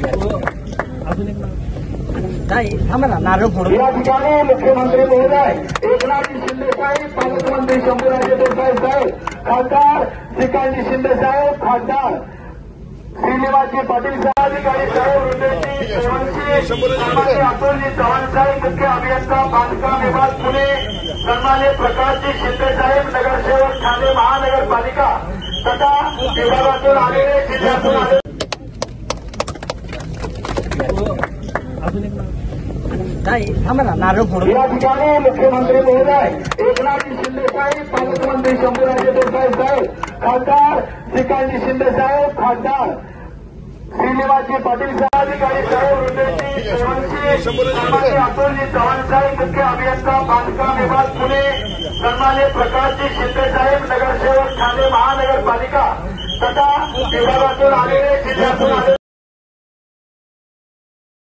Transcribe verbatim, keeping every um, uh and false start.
नाही थांबा ना नारळ फोडून या ठिकाणी मुख्यमंत्री महोदय एकनाथ शिंदे साहेब, पालकमंत्री शंभूराजे देसाई साहेब, खासदार श्रीकांतजी शिंदे साहेब, खासदार श्रीनिवासजी पाटील साहेब, अधिकारी साहेब, हृदयजी सोळंकी, सन्माननीय अतुलजी चव्हाण साहेब, मुख्य अभियंता बांधकाम विभाग पुणे, सन्माननीय प्रकाशजी शिंदे साहेब, नगरसेवक ठाणे महानगरपालिका तथा विभागातून आलेले, जिल्ह्यातून आलेले नाही थांबा ना नारळ फोडून या ठिकाणी मुख्यमंत्री महोदय एकनाथ शिंदे साहेब, पालकमंत्री शंभूराजे देसाई साहेब, खासदार श्रीकांतजी शिंदे साहेब, खासदार श्रीनिवासजी पाटील साहेब, अधिकारी साहेब, हृदयजी सोळंकी, सन्माननीय अतुलजी चव्हाण साहेब, मुख्य अभियंता बांधकाम विभाग पुणे, सन्माननीय प्रकाशजी शिंदे साहेब, नगरसेवक ठाणे महानगरपालिका तथा विभागातून आलेले, जिल्ह्यातून